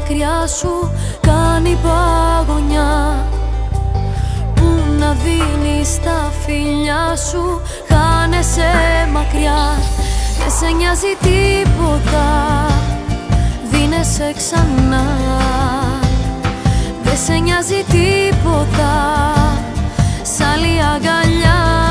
μακριά σου κάνει παγωνιά. Πού να δίνεις τα φιλιά σου, χάνεσαι μακριά. Δεν σε νοιάζει τίποτα, δίνεσαι ξανά. Δεν σε νοιάζει τίποτα, σ' άλλη αγκαλιά.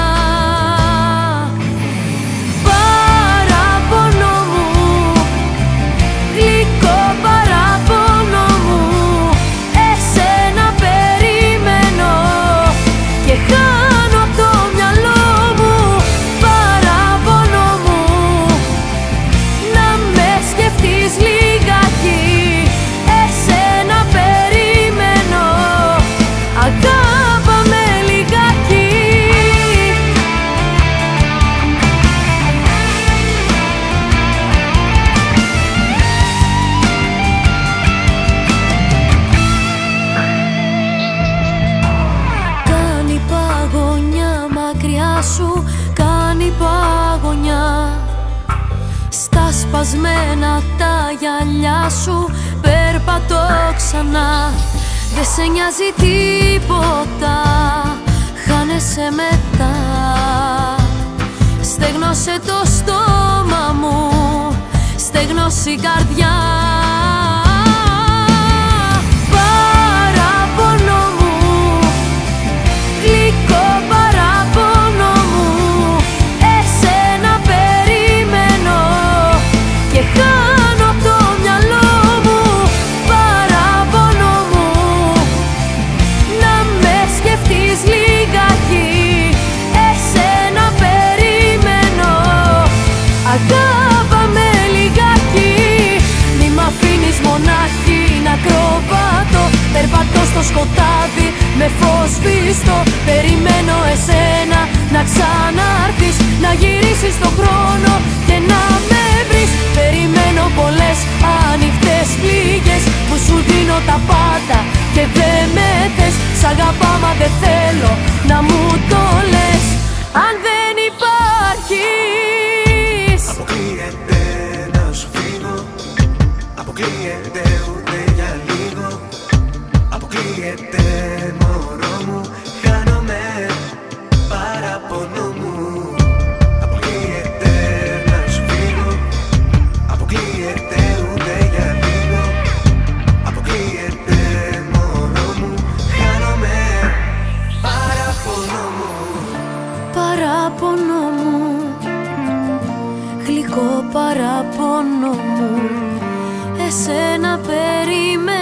Σου κάνει παγωνιά. Στα σπασμένα τα γυαλιά σου περπατώ ξανά. Δεν σε νοιάζει τίποτα, χάνεσαι μετά. Στέγνωσε το στόμα μου, στέγνωσε η καρδιά. Αγάπαμε λιγάκι, μη μ' αφήνεις μονάχη να κροβάτω. Περπατώ στο σκοτάδι με φως σβήστο. Περιμένω εσένα να ξανάρθεις, να γυρίσεις τον χρόνο και να με βρεις. Περιμένω πολλές ανοιχτές πληγές που σου δίνω τα πάντα και δεν με θες. Σ' αγαπάμα δεν θέλω να μου το λες. Αν δεν υπάρχεις, αποκλείεται να σου φύγω. Αποκλείεται ούτε για λίγο. Αποκλείεται μωρό μου, χάνομαι παραπονό μου. Αποκλείεται να σου φύγω. Αποκλείεται ούτε για λίγο. Αποκλείεται μωρό μου, χάνομαι παραπονό μου. Παραπονό μου, γλυκό παραπονό μου, εσένα περιμένω.